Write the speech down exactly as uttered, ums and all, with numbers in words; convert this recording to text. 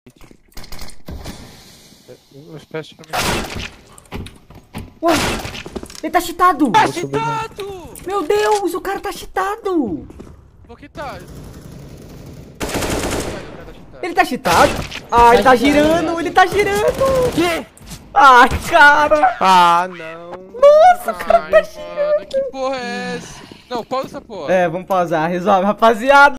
Os pés Ué, ele tá cheatado! Tá cheatado! Meu Deus, o cara tá cheatado! Por que tá? Ele tá cheatado? Ah, ele tá girando, ele tá girando! Que? Ai, cara! Ah, não! Nossa, o cara tá girando! Que porra é essa? Não, pausa essa porra! É, vamos pausar, resolve, rapaziada!